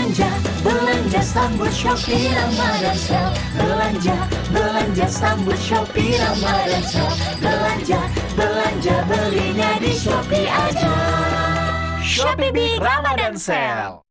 Belanja, belanja sambut Shopee Ramadan Sale. Belanja, belanja sambut Shopee Ramadan Sale. Belanja, belanja belinya di Shopee aja. Shopee Big Ramadan Sale.